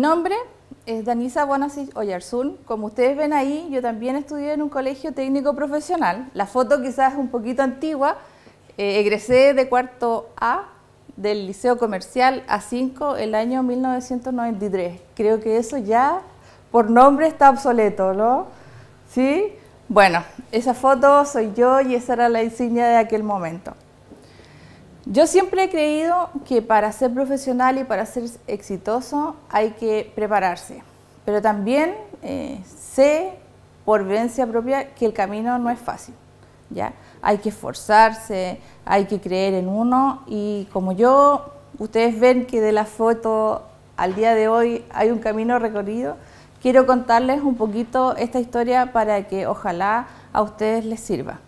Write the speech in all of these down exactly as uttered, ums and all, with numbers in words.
nombre es Danisa Bonasich Oyarzún. Como ustedes ven ahí, yo también estudié en un colegio técnico profesional. La foto quizás es un poquito antigua. Eh, egresé de cuarto A del Liceo Comercial A cinco el año mil novecientos noventa y tres. Creo que eso ya por nombre está obsoleto, ¿no? ¿Sí? Bueno, esa foto soy yo y esa era la insignia de aquel momento. Yo siempre he creído que para ser profesional y para ser exitoso hay que prepararse, pero también eh, sé por vivencia propia que el camino no es fácil, ¿ya? Hay que esforzarse, hay que creer en uno y como yo, ustedes ven que de la foto al día de hoy hay un camino recorrido, quiero contarles un poquito esta historia para que ojalá a ustedes les sirva.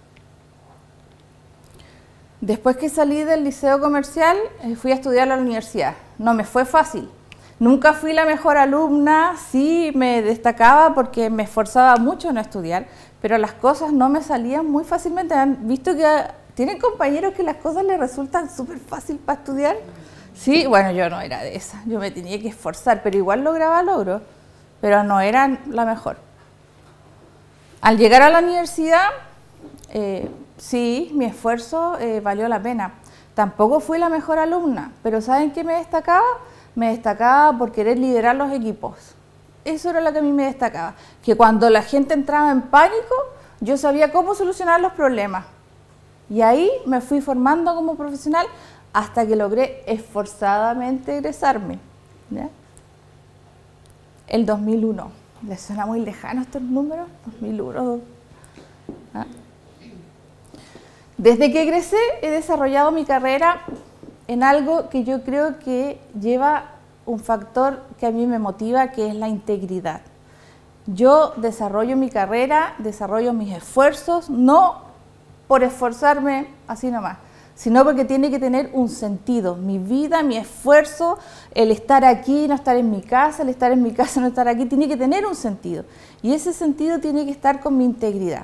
Después que salí del liceo comercial, fui a estudiar a la universidad. No me fue fácil. Nunca fui la mejor alumna, sí me destacaba porque me esforzaba mucho en estudiar, pero las cosas no me salían muy fácilmente. ¿Han visto que tienen compañeros que las cosas les resultan súper fácil para estudiar? Sí, bueno, yo no era de esas. Yo me tenía que esforzar, pero igual lograba logros, pero no era la mejor. Al llegar a la universidad, eh, sí, mi esfuerzo eh, valió la pena. Tampoco fui la mejor alumna, pero ¿saben qué me destacaba? Me destacaba por querer liderar los equipos. Eso era lo que a mí me destacaba. Que cuando la gente entraba en pánico, yo sabía cómo solucionar los problemas. Y ahí me fui formando como profesional hasta que logré esforzadamente egresarme, ¿ya? El dos mil uno. ¿Les suena muy lejano estos números? dos mil uno. ¿Ah? Desde que egresé he desarrollado mi carrera en algo que yo creo que lleva un factor que a mí me motiva, que es la integridad. Yo desarrollo mi carrera, desarrollo mis esfuerzos, no por esforzarme así nomás, sino porque tiene que tener un sentido. Mi vida, mi esfuerzo, el estar aquí, no estar en mi casa, el estar en mi casa, no estar aquí, tiene que tener un sentido. Y ese sentido tiene que estar con mi integridad.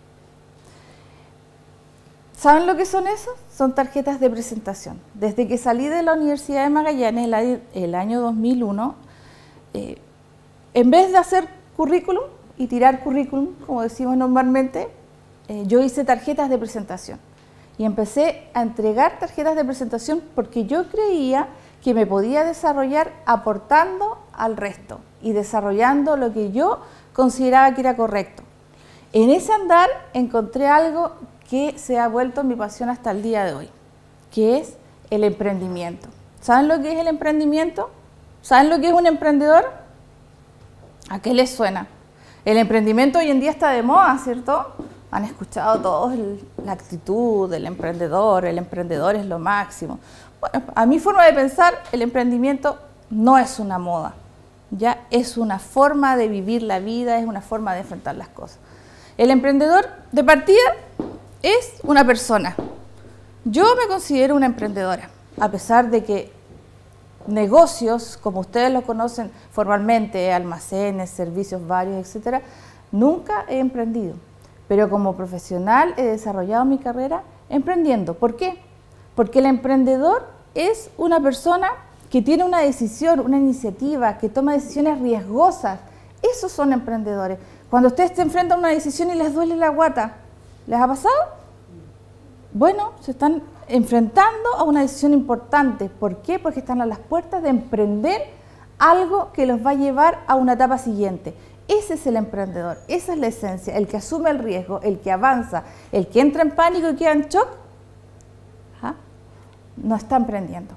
¿Saben lo que son esos? Son tarjetas de presentación. Desde que salí de la Universidad de Magallanes el, el año dos mil uno, eh, en vez de hacer currículum y tirar currículum, como decimos normalmente, eh, yo hice tarjetas de presentación. Y empecé a entregar tarjetas de presentación porque yo creía que me podía desarrollar aportando al resto y desarrollando lo que yo consideraba que era correcto. En ese andar encontré algo que se ha vuelto mi pasión hasta el día de hoy, que es el emprendimiento. ¿Saben lo que es el emprendimiento? ¿Saben lo que es un emprendedor? ¿A qué les suena? El emprendimiento hoy en día está de moda, ¿cierto? Han escuchado todos el, la actitud del emprendedor, el emprendedor es lo máximo. Bueno, a mi forma de pensar, el emprendimiento no es una moda, ya es una forma de vivir la vida, es una forma de enfrentar las cosas. El emprendedor, de partida, es una persona. Yo me considero una emprendedora, a pesar de que negocios, como ustedes lo conocen formalmente, almacenes, servicios varios, etcétera, nunca he emprendido. Pero como profesional he desarrollado mi carrera emprendiendo. ¿Por qué? Porque el emprendedor es una persona que tiene una decisión, una iniciativa, que toma decisiones riesgosas. Esos son emprendedores. Cuando ustedes se enfrentan a una decisión y les duele la guata, ¿les ha pasado? Bueno, se están enfrentando a una decisión importante. ¿Por qué? Porque están a las puertas de emprender algo que los va a llevar a una etapa siguiente. Ese es el emprendedor, esa es la esencia, el que asume el riesgo, el que avanza, el que entra en pánico y queda en shock, ¿ah? No está emprendiendo.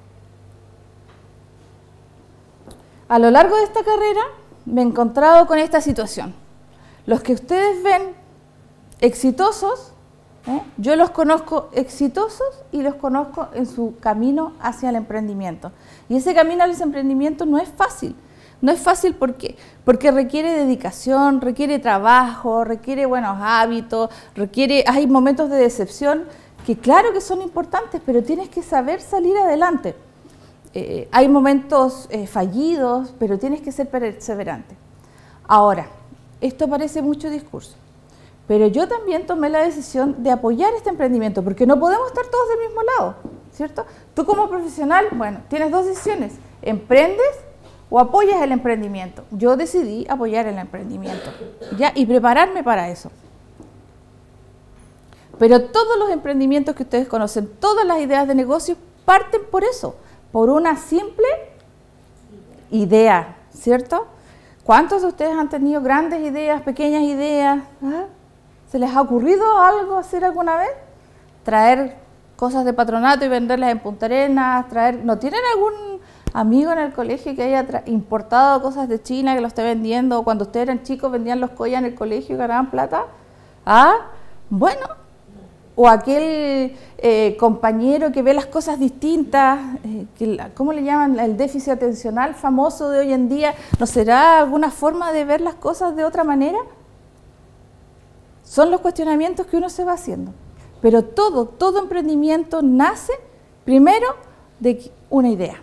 A lo largo de esta carrera me he encontrado con esta situación. Los que ustedes ven exitosos, ¿eh? Yo los conozco exitosos y los conozco en su camino hacia el emprendimiento. Y ese camino hacia el emprendimiento no es fácil. No es fácil, ¿por qué? Porque requiere dedicación, requiere trabajo, requiere buenos hábitos, requiere, hay momentos de decepción que claro que son importantes, pero tienes que saber salir adelante. Eh, hay momentos eh, fallidos, pero tienes que ser perseverante. Ahora, esto parece mucho discurso, pero yo también tomé la decisión de apoyar este emprendimiento, porque no podemos estar todos del mismo lado, ¿cierto? Tú como profesional, bueno, tienes dos decisiones, emprendes o apoyas el emprendimiento. Yo decidí apoyar el emprendimiento, ¿ya? Y prepararme para eso. Pero todos los emprendimientos que ustedes conocen, todas las ideas de negocio parten por eso, por una simple idea, ¿cierto? ¿Cuántos de ustedes han tenido grandes ideas, pequeñas ideas? ¿Ah? ¿Se les ha ocurrido algo hacer alguna vez? Traer cosas de patronato y venderlas en Punta Arenas, traer... ¿No tienen algún amigo en el colegio que haya importado cosas de China, que lo esté vendiendo? O cuando ustedes eran chicos vendían los collas en el colegio y ganaban plata. ¿Ah? Bueno... O aquel eh, compañero que ve las cosas distintas, eh, que, ¿cómo le llaman? El déficit atencional famoso de hoy en día. ¿No será alguna forma de ver las cosas de otra manera? Son los cuestionamientos que uno se va haciendo. Pero todo, todo emprendimiento nace primero de una idea.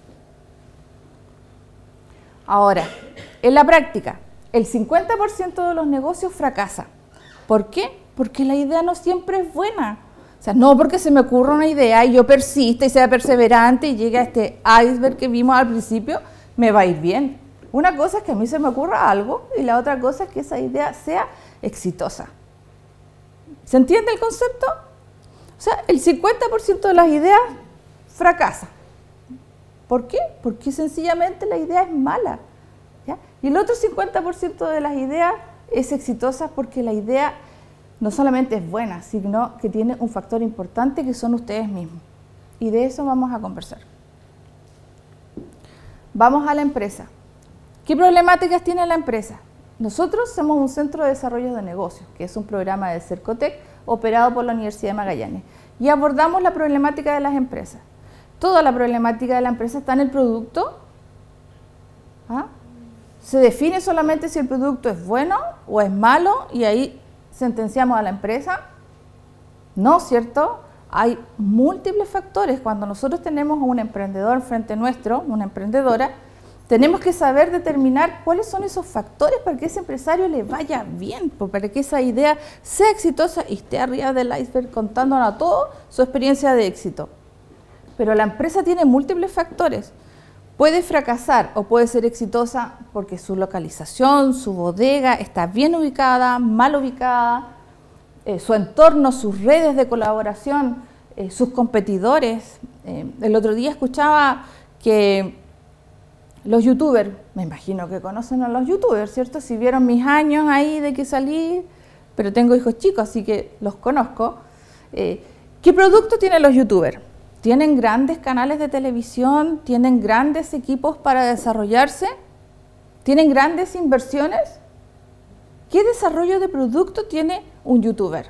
Ahora, en la práctica, el cincuenta por ciento de los negocios fracasa. ¿Por qué? Porque la idea no siempre es buena. O sea, no porque se me ocurra una idea y yo persista y sea perseverante y llegue a este iceberg que vimos al principio, me va a ir bien. Una cosa es que a mí se me ocurra algo y la otra cosa es que esa idea sea exitosa. ¿Se entiende el concepto? O sea, el cincuenta por ciento de las ideas fracasa. ¿Por qué? Porque sencillamente la idea es mala, ¿ya? Y el otro cincuenta por ciento de las ideas es exitosa porque la idea no solamente es buena, sino que tiene un factor importante que son ustedes mismos. Y de eso vamos a conversar. Vamos a la empresa. ¿Qué problemáticas tiene la empresa? Nosotros somos un centro de desarrollo de negocios, que es un programa de Cercotec operado por la Universidad de Magallanes. Y abordamos la problemática de las empresas. Toda la problemática de la empresa está en el producto. ¿Ah? Se define solamente si el producto es bueno o es malo y ahí sentenciamos a la empresa. No, ¿cierto? Hay múltiples factores. Cuando nosotros tenemos a un emprendedor frente nuestro, una emprendedora, tenemos que saber determinar cuáles son esos factores para que ese empresario le vaya bien, para que esa idea sea exitosa y esté arriba del iceberg contándonos a todos su experiencia de éxito. Pero la empresa tiene múltiples factores. Puede fracasar o puede ser exitosa porque su localización, su bodega está bien ubicada, mal ubicada, eh, su entorno, sus redes de colaboración, eh, sus competidores. Eh, el otro día escuchaba que los youtubers, me imagino que conocen a los youtubers, ¿cierto? Si vieron mis años ahí de que salí, pero tengo hijos chicos, así que los conozco. Eh, ¿Qué producto tienen los youtubers? ¿Tienen grandes canales de televisión? ¿Tienen grandes equipos para desarrollarse? ¿Tienen grandes inversiones? ¿Qué desarrollo de producto tiene un youtuber?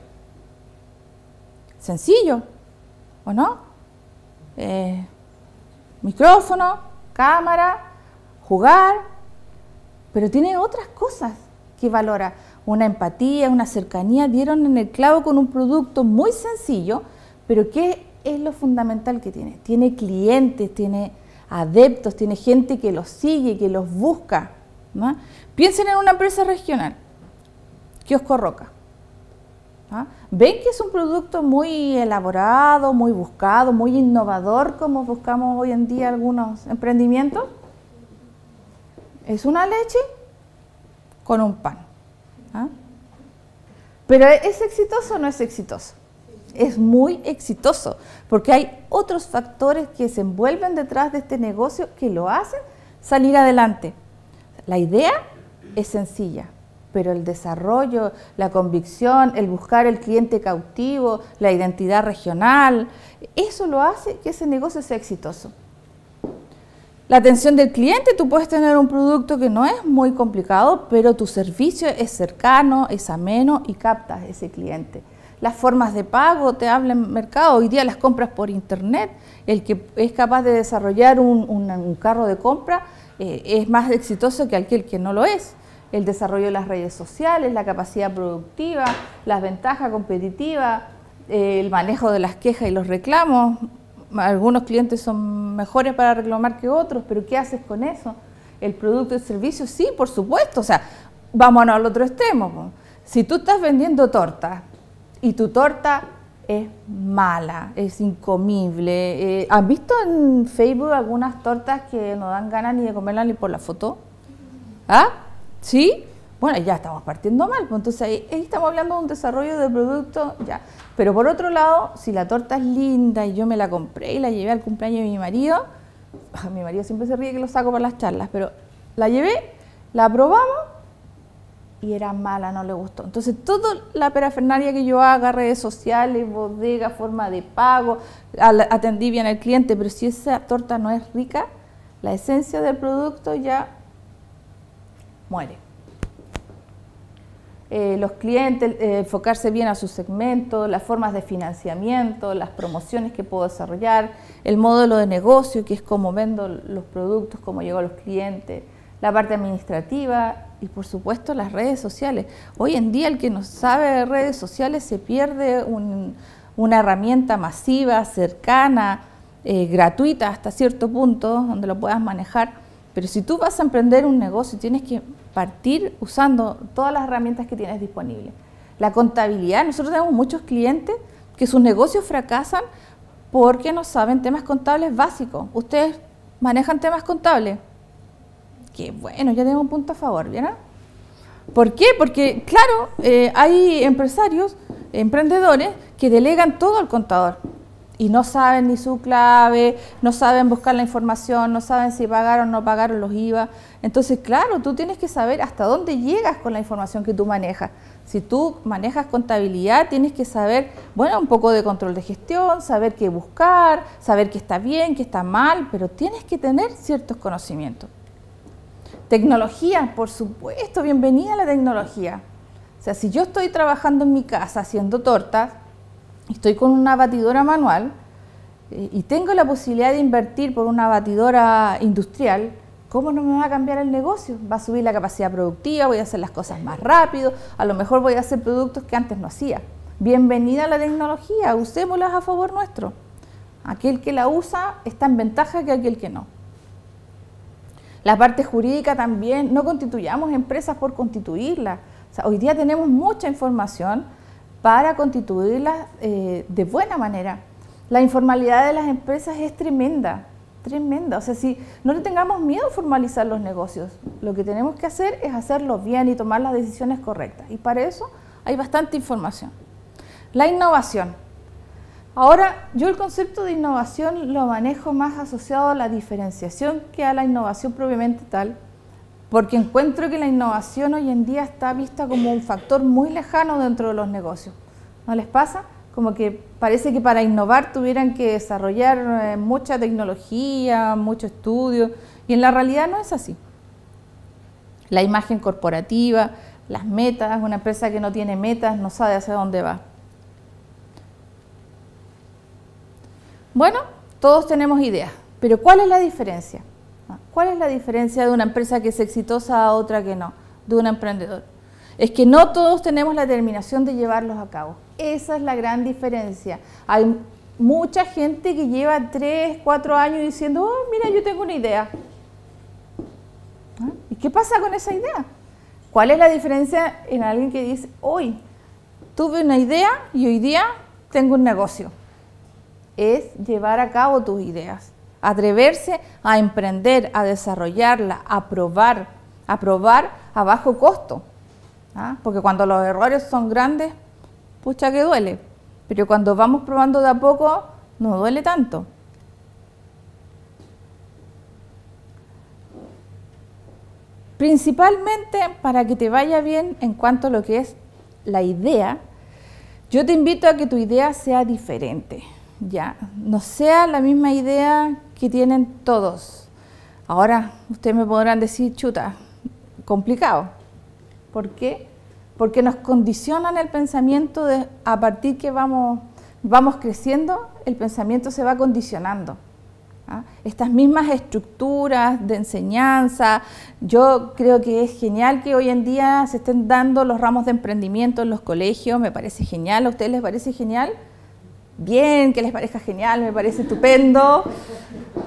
Sencillo, ¿o no? Eh, micrófono, cámara, jugar, pero tiene otras cosas que valora. Una empatía, una cercanía, dieron en el clavo con un producto muy sencillo, pero que es lo fundamental que tiene. Tiene clientes, tiene adeptos, tiene gente que los sigue, que los busca, ¿no? Piensen en una empresa regional, Kiosco Roca. ¿No? ¿Ven que es un producto muy elaborado, muy buscado, muy innovador, como buscamos hoy en día algunos emprendimientos? Es una leche con un pan. ¿Ah? ¿Pero es exitoso o no es exitoso? Es muy exitoso, porque hay otros factores que se envuelven detrás de este negocio que lo hacen salir adelante. La idea es sencilla, pero el desarrollo, la convicción, el buscar el cliente cautivo, la identidad regional, eso lo hace que ese negocio sea exitoso. La atención del cliente, tú puedes tener un producto que no es muy complicado, pero tu servicio es cercano, es ameno y captas ese cliente. Las formas de pago, te habla el mercado, hoy día las compras por internet, el que es capaz de desarrollar un, un, un carro de compra eh, es más exitoso que aquel que no lo es. El desarrollo de las redes sociales, la capacidad productiva, las ventajas competitivas, eh, el manejo de las quejas y los reclamos. Algunos clientes son mejores para reclamar que otros, pero ¿qué haces con eso? El producto y el servicio, sí, por supuesto. O sea, vámonos al otro extremo. Si tú estás vendiendo torta y tu torta es mala, es incomible. Eh, ¿Han visto en Facebook algunas tortas que no dan ganas ni de comerlas ni por la foto? ¿Ah? ¿Sí? Bueno, ya estamos partiendo mal, pues entonces ahí, ahí estamos hablando de un desarrollo de producto, ya. Pero por otro lado, si la torta es linda y yo me la compré y la llevé al cumpleaños de mi marido, mi marido siempre se ríe que lo saco para las charlas, pero la llevé, la probamos y era mala, no le gustó. Entonces, toda la parafernalia que yo haga, redes sociales, bodega, forma de pago, atendí bien al cliente, pero si esa torta no es rica, la esencia del producto ya muere. Eh, los clientes, eh, enfocarse bien a su segmento, las formas de financiamiento, las promociones que puedo desarrollar, el modelo de negocio, que es cómo vendo los productos, cómo llego a los clientes, la parte administrativa y por supuesto las redes sociales. Hoy en día el que no sabe de redes sociales se pierde un, una herramienta masiva, cercana, eh, gratuita hasta cierto punto, donde lo puedas manejar. Pero si tú vas a emprender un negocio, tienes que partir usando todas las herramientas que tienes disponibles. La contabilidad, nosotros tenemos muchos clientes que sus negocios fracasan porque no saben temas contables básicos. Ustedes manejan temas contables. Qué bueno, ya tenemos un punto a favor, ¿bien? ¿Por qué? Porque, claro, eh, hay empresarios, emprendedores, que delegan todo al contador y no saben ni su clave, no saben buscar la información, no saben si pagaron o no pagaron los I V A. Entonces, claro, tú tienes que saber hasta dónde llegas con la información que tú manejas. Si tú manejas contabilidad, tienes que saber, bueno, un poco de control de gestión, saber qué buscar, saber qué está bien, qué está mal, pero tienes que tener ciertos conocimientos. Tecnología, por supuesto, bienvenida a la tecnología. O sea, si yo estoy trabajando en mi casa haciendo tortas, estoy con una batidora manual eh, y tengo la posibilidad de invertir por una batidora industrial, ¿cómo no me va a cambiar el negocio? Va a subir la capacidad productiva, voy a hacer las cosas más rápido, a lo mejor voy a hacer productos que antes no hacía. Bienvenida a la tecnología, usémoslas a favor nuestro. Aquel que la usa está en ventaja que aquel que no. La parte jurídica también, no constituyamos empresas por constituirlas. O sea, hoy día tenemos mucha información para constituirlas eh, de buena manera. La informalidad de las empresas es tremenda, tremenda. O sea, si no le tengamos miedo a formalizar los negocios, lo que tenemos que hacer es hacerlo bien y tomar las decisiones correctas. Y para eso hay bastante información. La innovación. Ahora, yo el concepto de innovación lo manejo más asociado a la diferenciación que a la innovación propiamente tal, porque encuentro que la innovación hoy en día está vista como un factor muy lejano dentro de los negocios. ¿No les pasa? Como que parece que para innovar tuvieran que desarrollar eh, mucha tecnología, mucho estudio, y en la realidad no es así. La imagen corporativa, las metas, una empresa que no tiene metas no sabe hacia dónde va. Bueno, todos tenemos ideas, pero ¿cuál es la diferencia? ¿Cuál es la diferencia de una empresa que es exitosa a otra que no, de un emprendedor? Es que no todos tenemos la determinación de llevarlos a cabo. Esa es la gran diferencia. Hay mucha gente que lleva tres, cuatro años diciendo, oh, mira, yo tengo una idea. ¿Ah? ¿Y qué pasa con esa idea? ¿Cuál es la diferencia en alguien que dice, hoy tuve una idea y hoy día tengo un negocio? Es llevar a cabo tus ideas, atreverse a emprender, a desarrollarla, a probar, a probar a bajo costo. ¿Ah? Porque cuando los errores son grandes, pucha que duele, pero cuando vamos probando de a poco, no duele tanto. Principalmente para que te vaya bien en cuanto a lo que es la idea, yo te invito a que tu idea sea diferente. Ya, no sea la misma idea que tienen todos. Ahora, ustedes me podrán decir, chuta, complicado. ¿Por qué? Porque nos condicionan el pensamiento de, a partir que vamos, vamos creciendo, el pensamiento se va condicionando. ¿Ah? Estas mismas estructuras de enseñanza, yo creo que es genial que hoy en día se estén dando los ramos de emprendimiento en los colegios, me parece genial. ¿A ustedes les parece genial? Bien, que les parezca genial, me parece estupendo.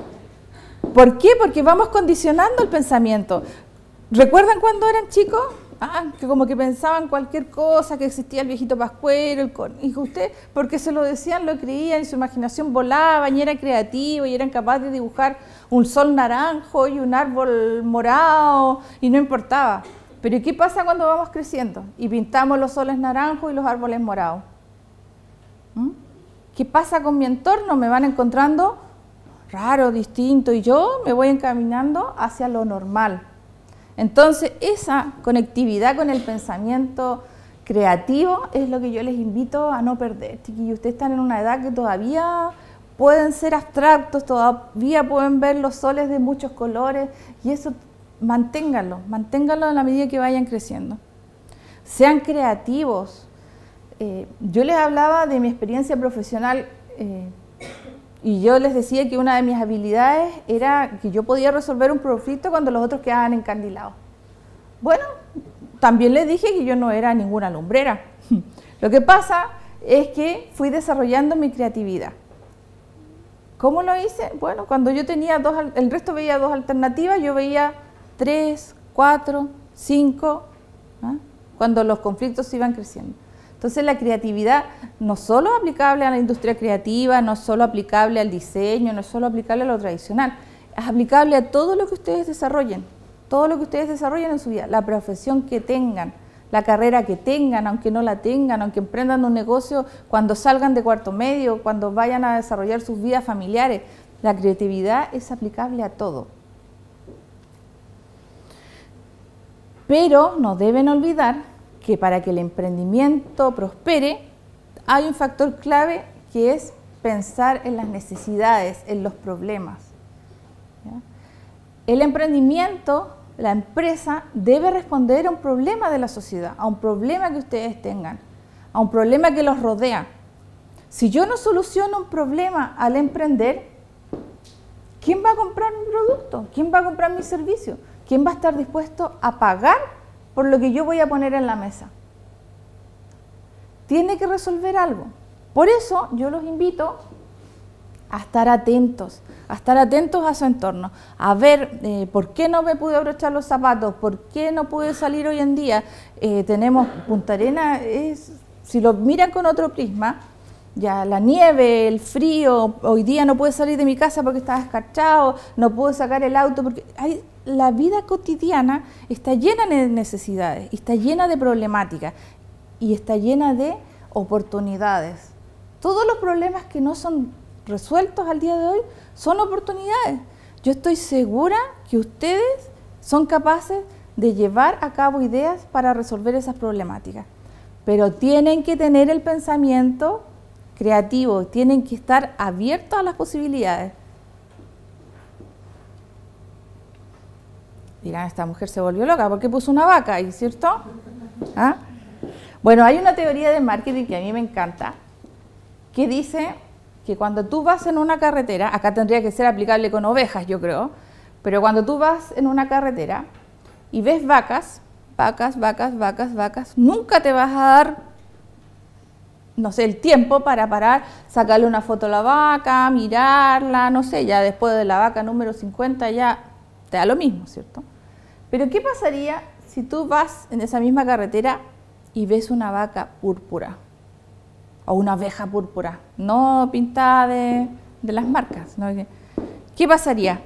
¿Por qué? Porque vamos condicionando el pensamiento. ¿Recuerdan cuando eran chicos Ah, que como que pensaban cualquier cosa, que existía el viejito pascuero, el con... y usted, porque se lo decían, lo creían, y su imaginación volaba, y era creativo, y eran capaces de dibujar un sol naranjo y un árbol morado, y no importaba. Pero ¿qué pasa cuando vamos creciendo? Y pintamos los soles naranjos y los árboles morados. ¿Mm? ¿Qué pasa con mi entorno? Me van encontrando raro, distinto, y yo me voy encaminando hacia lo normal. Entonces, esa conectividad con el pensamiento creativo es lo que yo les invito a no perder. Chiquillos, ustedes están en una edad que todavía pueden ser abstractos, todavía pueden ver los soles de muchos colores, y eso manténganlo, manténganlo en la medida que vayan creciendo. Sean creativos. Eh, yo les hablaba de mi experiencia profesional eh, y yo les decía que una de mis habilidades era que yo podía resolver un conflicto cuando los otros quedaban encandilados. Bueno, también les dije que yo no era ninguna lumbrera. Lo que pasa es que fui desarrollando mi creatividad. ¿Cómo lo hice? Bueno, cuando yo tenía dos, el resto veía dos alternativas, yo veía tres, cuatro, cinco, ¿eh? Cuando los conflictos iban creciendo. Entonces la creatividad no solo es aplicable a la industria creativa, no es solo aplicable al diseño, no es solo aplicable a lo tradicional, es aplicable a todo lo que ustedes desarrollen, todo lo que ustedes desarrollen en su vida, la profesión que tengan, la carrera que tengan, aunque no la tengan, aunque emprendan un negocio, cuando salgan de cuarto medio, cuando vayan a desarrollar sus vidas familiares, la creatividad es aplicable a todo. Pero no deben olvidar que para que el emprendimiento prospere hay un factor clave que es pensar en las necesidades, en los problemas. ¿Ya? El emprendimiento, la empresa, debe responder a un problema de la sociedad, a un problema que ustedes tengan, a un problema que los rodea. Si yo no soluciono un problema al emprender, ¿quién va a comprar mi producto? ¿Quién va a comprar mi servicio? ¿Quién va a estar dispuesto a pagar por lo que yo voy a poner en la mesa? Tiene que resolver algo. Por eso yo los invito a estar atentos, a estar atentos a su entorno, a ver eh, por qué no me pude abrochar los zapatos, por qué no pude salir hoy en día. Eh, tenemos Punta Arenas, es, si lo miran con otro prisma, ya la nieve, el frío, hoy día no pude salir de mi casa porque estaba escarchado, no pude sacar el auto porque hay... La vida cotidiana está llena de necesidades, está llena de problemáticas y está llena de oportunidades. Todos los problemas que no son resueltos al día de hoy son oportunidades. Yo estoy segura que ustedes son capaces de llevar a cabo ideas para resolver esas problemáticas, pero tienen que tener el pensamiento creativo, tienen que estar abiertos a las posibilidades. Dirán, esta mujer se volvió loca, ¿por qué puso una vaca ahí, cierto? ¿Ah? Bueno, hay una teoría de marketing que a mí me encanta, que dice que cuando tú vas en una carretera, acá tendría que ser aplicable con ovejas, yo creo, pero cuando tú vas en una carretera y ves vacas, vacas, vacas, vacas, vacas, nunca te vas a dar, no sé, el tiempo para parar, sacarle una foto a la vaca, mirarla, no sé, ya después de la vaca número cincuenta ya te da lo mismo, ¿cierto? Pero ¿qué pasaría si tú vas en esa misma carretera y ves una vaca púrpura o una oveja púrpura, no pintada de, de las marcas, ¿no? ¿Qué pasaría?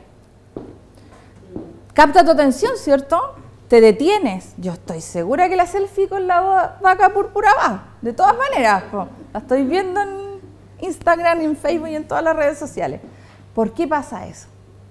Capta tu atención, ¿cierto? Te detienes. Yo estoy segura que la selfie con la vaca púrpura va, de todas maneras, po. La estoy viendo en Instagram, en Facebook y en todas las redes sociales. ¿Por qué pasa eso?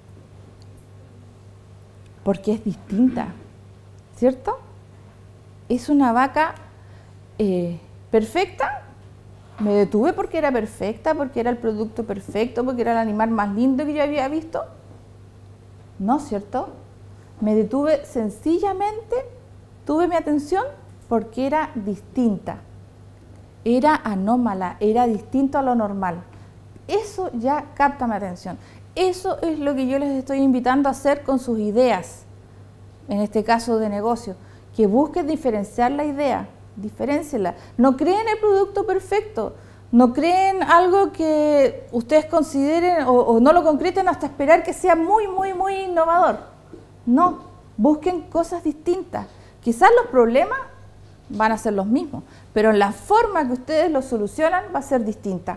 Porque es distinta, ¿cierto? Es una vaca eh, perfecta. Me detuve porque era perfecta, porque era el producto perfecto, porque era el animal más lindo que yo había visto. No, ¿cierto? Me detuve sencillamente, tuve mi atención porque era distinta. Era anómala, era distinto a lo normal. Eso ya capta mi atención. Eso es lo que yo les estoy invitando a hacer con sus ideas, en este caso de negocio, que busquen diferenciar la idea, diferéncienla. No creen el producto perfecto, no creen algo que ustedes consideren o, o no lo concreten hasta esperar que sea muy, muy, muy innovador. No, busquen cosas distintas, Quizás los problemas van a ser los mismos, pero la forma que ustedes los solucionan va a ser distinta.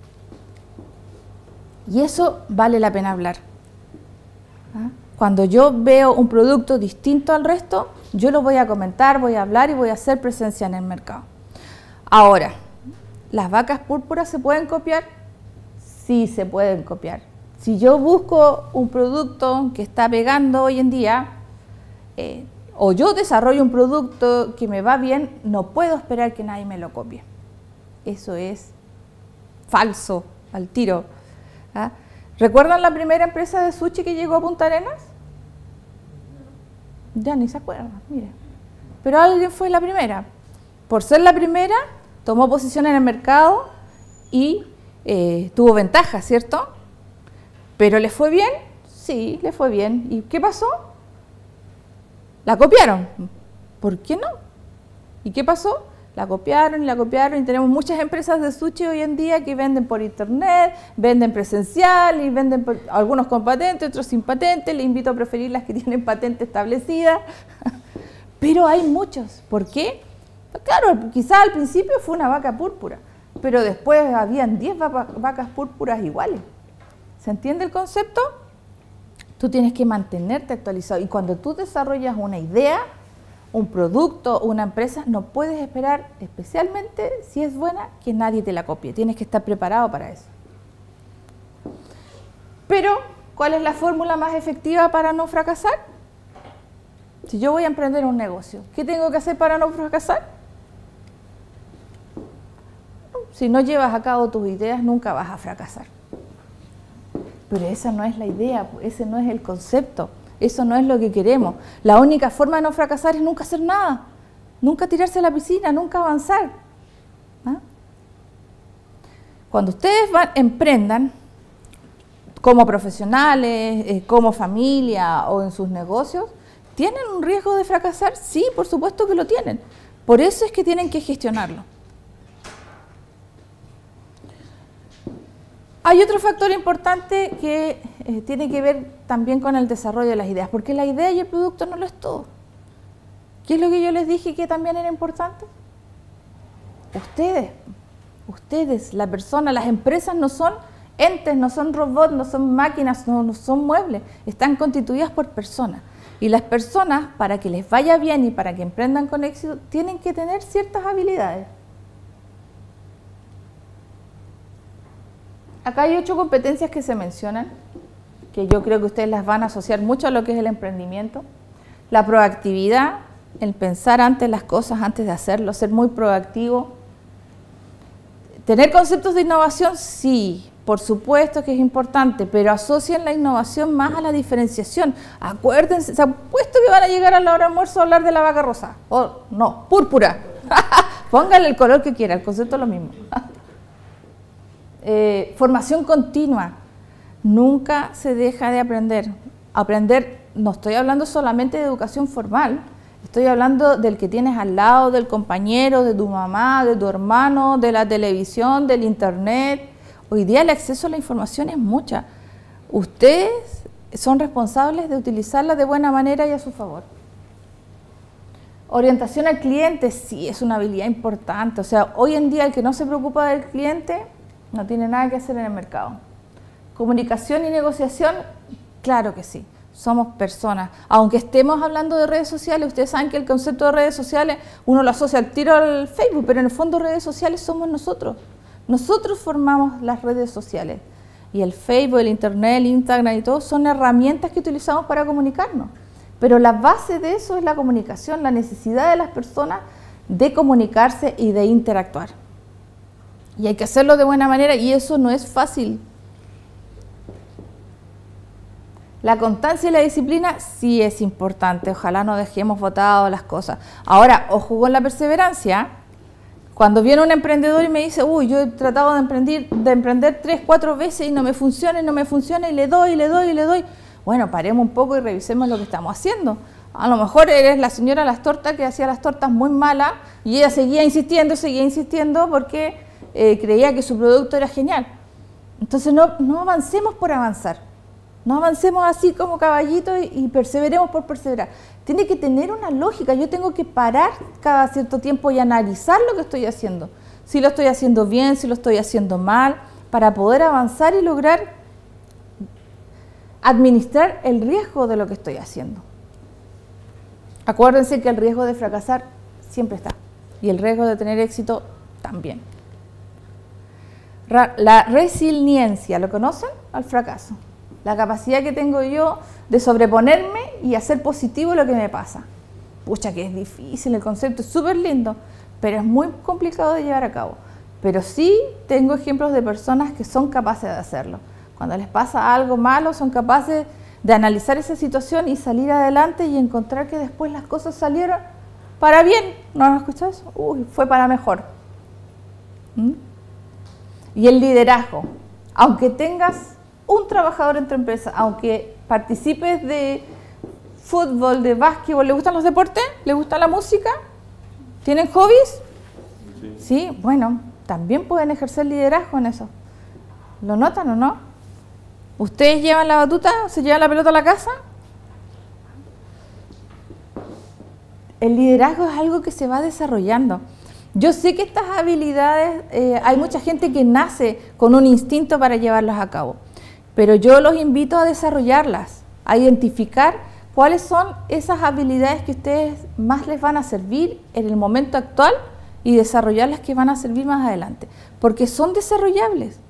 Y eso vale la pena hablar. ¿Ah? Cuando yo veo un producto distinto al resto, yo lo voy a comentar, voy a hablar y voy a hacer presencia en el mercado. Ahora, ¿las vacas púrpuras se pueden copiar? Sí, se pueden copiar. Si yo busco un producto que está pegando hoy en día, eh, o yo desarrollo un producto que me va bien, no puedo esperar que nadie me lo copie. Eso es falso, al tiro. ¿Ah? ¿Recuerdan la primera empresa de sushi que llegó a Punta Arenas? Ya ni se acuerdan, mire. Pero alguien fue la primera. Por ser la primera, tomó posición en el mercado y eh, tuvo ventaja, ¿cierto? ¿Pero le fue bien? Sí, le fue bien. ¿Y qué pasó? La copiaron. ¿Por qué no? ¿Y qué pasó? La copiaron y la copiaron y tenemos muchas empresas de sushi hoy en día que venden por internet, venden presencial y venden por, algunos con patente, otros sin patente. Les invito a preferir las que tienen patente establecida. Pero hay muchos. ¿Por qué? Claro, quizás al principio fue una vaca púrpura, pero después habían diez vacas púrpuras iguales. ¿Se entiende el concepto? Tú tienes que mantenerte actualizado y cuando tú desarrollas una idea, un producto, una empresa, no puedes esperar, especialmente si es buena, que nadie te la copie. Tienes que estar preparado para eso. Pero, ¿cuál es la fórmula más efectiva para no fracasar? Si yo voy a emprender un negocio, ¿qué tengo que hacer para no fracasar? Si no llevas a cabo tus ideas, nunca vas a fracasar. Pero esa no es la idea, ese no es el concepto. Eso no es lo que queremos. La única forma de no fracasar es nunca hacer nada, nunca tirarse a la piscina, nunca avanzar. ¿Ah? Cuando ustedes van, emprendan, como profesionales, eh, como familia o en sus negocios, ¿tienen un riesgo de fracasar? Sí, por supuesto que lo tienen. Por eso es que tienen que gestionarlo. Hay otro factor importante que eh, tiene que ver también con el desarrollo de las ideas, porque la idea y el producto no lo es todo. ¿Qué es lo que yo les dije que también era importante? Ustedes, ustedes, la persona, las empresas no son entes, no son robots, no son máquinas, no, no son muebles, están constituidas por personas. Y las personas, para que les vaya bien y para que emprendan con éxito, tienen que tener ciertas habilidades. Acá hay ocho competencias que se mencionan, que yo creo que ustedes las van a asociar mucho a lo que es el emprendimiento. La proactividad, el pensar antes las cosas, antes de hacerlo, ser muy proactivo. Tener conceptos de innovación, sí, por supuesto que es importante, pero asocien la innovación más a la diferenciación. Acuérdense, se han puesto que van a llegar a la hora de almuerzo a hablar de la vaca rosa. Oh, no, púrpura. Pónganle el color que quiera, el concepto es lo mismo. Eh, formación continua, nunca se deja de aprender. Aprender, no estoy hablando solamente de educación formal, estoy hablando del que tienes al lado, del compañero, de tu mamá, de tu hermano, de la televisión, del internet. Hoy día el acceso a la información es mucha. Ustedes son responsables de utilizarla de buena manera y a su favor. Orientación al cliente, sí, es una habilidad importante. O sea, hoy en día el que no se preocupa del cliente no tiene nada que hacer en el mercado. Comunicación y negociación, claro que sí, somos personas. Aunque estemos hablando de redes sociales, ustedes saben que el concepto de redes sociales, uno lo asocia al tiro al Facebook, pero en el fondo redes sociales somos nosotros. Nosotros formamos las redes sociales. Y el Facebook, el Internet, el Instagram y todo son herramientas que utilizamos para comunicarnos. Pero la base de eso es la comunicación, la necesidad de las personas de comunicarse y de interactuar. Y hay que hacerlo de buena manera y eso no es fácil. La constancia y la disciplina sí es importante, ojalá no dejemos botadas las cosas. Ahora, ojo con la perseverancia. Cuando viene un emprendedor y me dice, uy, yo he tratado de emprender, de emprender tres, cuatro veces y no me funciona y no me funciona y le doy, y le doy, y le doy. Bueno, paremos un poco y revisemos lo que estamos haciendo. A lo mejor eres la señora Las Tortas que hacía las tortas muy malas y ella seguía insistiendo, seguía insistiendo porque eh, creía que su producto era genial. Entonces no, no avancemos por avanzar. No avancemos así como caballitos y, y perseveremos por perseverar. Tiene que tener una lógica. Yo tengo que parar cada cierto tiempo y analizar lo que estoy haciendo. Si lo estoy haciendo bien, si lo estoy haciendo mal, para poder avanzar y lograr administrar el riesgo de lo que estoy haciendo. Acuérdense que el riesgo de fracasar siempre está y el riesgo de tener éxito también. La resiliencia, ¿lo conocen? Al fracaso. La capacidad que tengo yo de sobreponerme y hacer positivo lo que me pasa. Pucha, que es difícil, el concepto es súper lindo, pero es muy complicado de llevar a cabo. Pero sí tengo ejemplos de personas que son capaces de hacerlo. Cuando les pasa algo malo, son capaces de analizar esa situación y salir adelante y encontrar que después las cosas salieron para bien. ¿No lo escuchás? Uy, fue para mejor. ¿Mm? Y el liderazgo. Aunque tengas un trabajador en tu empresa, aunque participes de fútbol, de básquetbol, ¿le gustan los deportes? ¿Le gusta la música? ¿Tienen hobbies? Sí. Sí, bueno, también pueden ejercer liderazgo en eso. ¿Lo notan o no? ¿Ustedes llevan la batuta? ¿Se llevan la pelota a la casa? El liderazgo es algo que se va desarrollando. Yo sé que estas habilidades, eh, hay mucha gente que nace con un instinto para llevarlas a cabo, pero yo los invito a desarrollarlas, a identificar cuáles son esas habilidades que a ustedes más les van a servir en el momento actual y desarrollar las que van a servir más adelante, porque son desarrollables.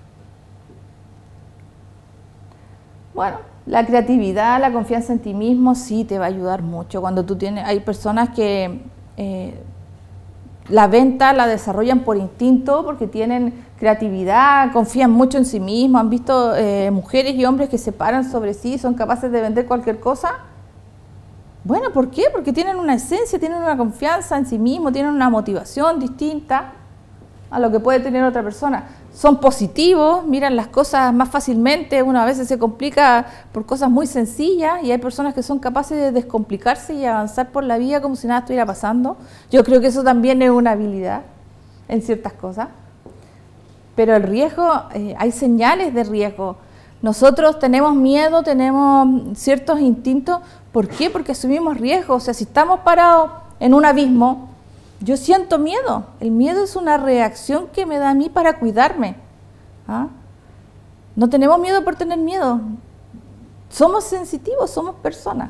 Bueno, la creatividad, la confianza en ti mismo sí te va a ayudar mucho. Cuando tú tienes, hay personas que eh, la venta la desarrollan por instinto porque tienen creatividad, confían mucho en sí mismos, han visto eh, mujeres y hombres que se paran sobre sí, son capaces de vender cualquier cosa. Bueno, ¿por qué? Porque tienen una esencia, tienen una confianza en sí mismos, tienen una motivación distinta a lo que puede tener otra persona. Son positivos, miran las cosas más fácilmente, uno a veces se complica por cosas muy sencillas y hay personas que son capaces de descomplicarse y avanzar por la vida como si nada estuviera pasando. Yo creo que eso también es una habilidad en ciertas cosas. Pero el riesgo, eh, hay señales de riesgo. Nosotros tenemos miedo, tenemos ciertos instintos. ¿Por qué? Porque asumimos riesgos. O sea, si estamos parados en un abismo, yo siento miedo. El miedo es una reacción que me da a mí para cuidarme. ¿Ah? No tenemos miedo por tener miedo. Somos sensitivos, somos personas.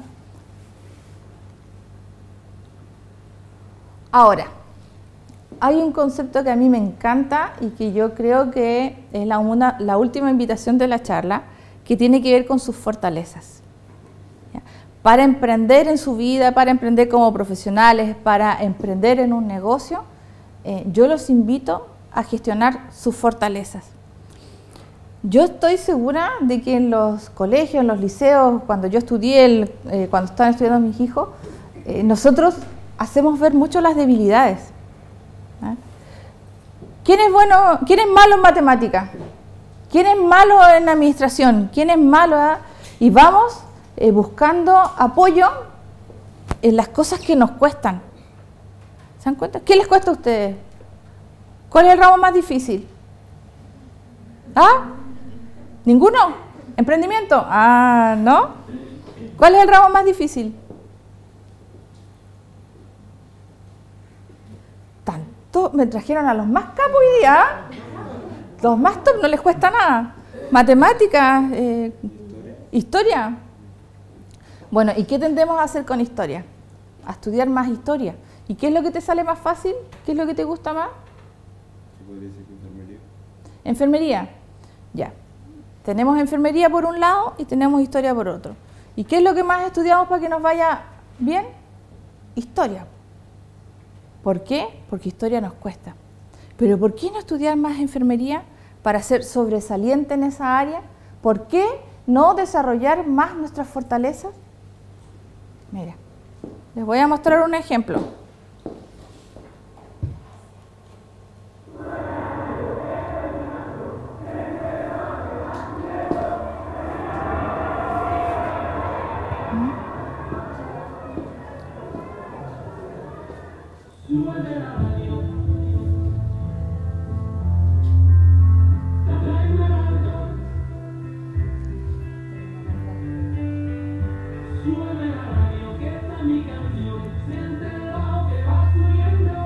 Ahora, hay un concepto que a mí me encanta y que yo creo que es la, una, la última invitación de la charla, que tiene que ver con sus fortalezas. Para emprender en su vida, para emprender como profesionales, para emprender en un negocio, eh, yo los invito a gestionar sus fortalezas. Yo estoy segura de que en los colegios, en los liceos, cuando yo estudié, el, eh, cuando estaban estudiando mis hijos, eh, nosotros hacemos ver mucho las debilidades. ¿Eh? ¿Quién es bueno, quién es malo en matemáticas? ¿Quién es malo en administración? ¿Quién es malo? ¿Eh? Y vamos Eh, buscando apoyo en las cosas que nos cuestan. ¿Se dan cuenta? ¿Qué les cuesta a ustedes? ¿Cuál es el ramo más difícil? ¿Ah? ¿Ninguno? ¿Emprendimiento? Ah, ¿no? ¿Cuál es el ramo más difícil? Tanto, me trajeron a los más capos hoy día. Los más top no les cuesta nada. Matemáticas, eh, historia. Bueno, ¿y qué tendemos a hacer con historia? A estudiar más historia. ¿Y qué es lo que te sale más fácil? ¿Qué es lo que te gusta más? ¿Se podría decir que enfermería? Enfermería. Ya. Tenemos enfermería por un lado y tenemos historia por otro. ¿Y qué es lo que más estudiamos para que nos vaya bien? Historia. ¿Por qué? Porque historia nos cuesta. ¿Pero por qué no estudiar más enfermería para ser sobresaliente en esa área? ¿Por qué no desarrollar más nuestras fortalezas? Mira, les voy a mostrar un ejemplo.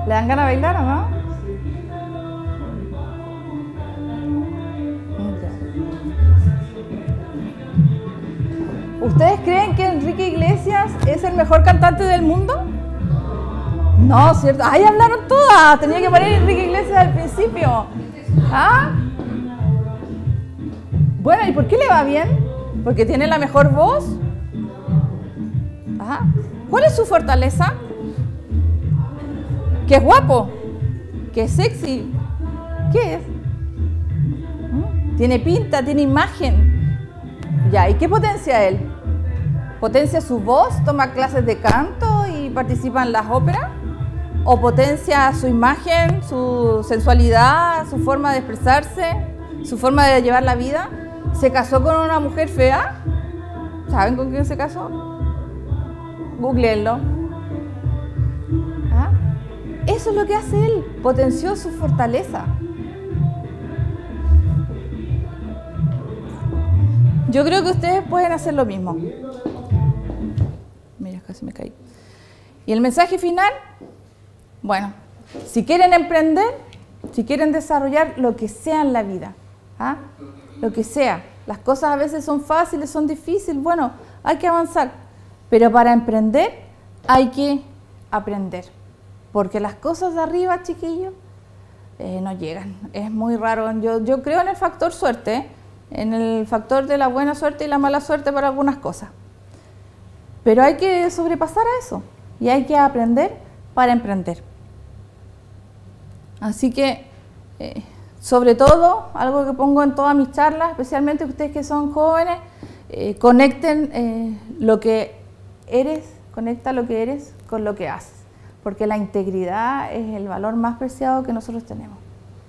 ¿Le dan ganas de bailar o no? ¿Ustedes creen que Enrique Iglesias es el mejor cantante del mundo? No, ¿cierto? Ahí hablaron todas. Tenía que poner Enrique Iglesias al principio. ¿Ah? Bueno, ¿y por qué le va bien? ¿Porque tiene la mejor voz? ¿Ah? ¿Cuál es su fortaleza? ¿Que es guapo? ¿Que es sexy? ¿Qué es? ¿Mm? ¿Tiene pinta? ¿Tiene imagen? Ya, ¿y qué potencia él? ¿Potencia su voz? ¿Toma clases de canto y participa en las óperas? ¿O potencia su imagen, su sensualidad, su forma de expresarse, su forma de llevar la vida? ¿Se casó con una mujer fea? ¿Saben con quién se casó? Googleenlo. ¿Ah? Eso es lo que hace él, potenció su fortaleza. Yo creo que ustedes pueden hacer lo mismo. Mira, casi me caí. Y el mensaje final, bueno, si quieren emprender, si quieren desarrollar lo que sea en la vida, ¿ah? Lo que sea, las cosas a veces son fáciles, son difíciles, bueno, hay que avanzar, pero para emprender hay que aprender, porque las cosas de arriba, chiquillos, eh, no llegan, es muy raro. Yo, yo creo en el factor suerte, ¿eh? En el factor de la buena suerte y la mala suerte para algunas cosas, pero hay que sobrepasar a eso y hay que aprender para emprender. Así que, eh, sobre todo, algo que pongo en todas mis charlas, especialmente ustedes que son jóvenes, eh, conecten eh, lo que eres, conecta lo que eres con lo que haces, porque la integridad es el valor más preciado que nosotros tenemos.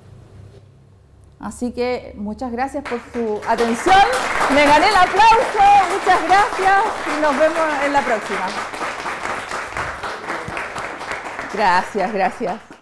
Así que muchas gracias por su atención, me gané el aplauso, muchas gracias y nos vemos en la próxima. Gracias, gracias.